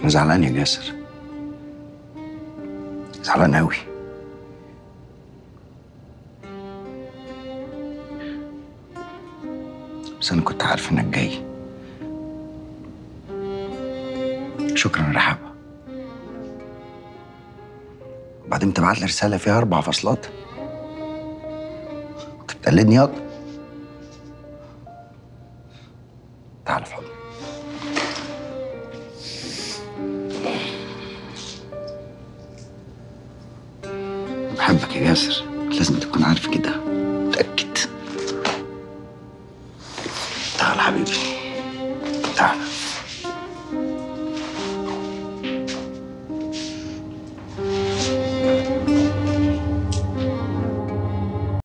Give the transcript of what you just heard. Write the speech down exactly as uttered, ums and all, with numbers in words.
انا زعلان يا جاسر، زعلان قوي. بس انا كنت عارف انك جاي. شكرا يا رحابه. وبعدين تبعت لي رساله فيها اربع فصلات، انت بتقلدني ياض. تعال في حضني. بحبك يا جاسر، لازم تكون عارف كده، متأكد.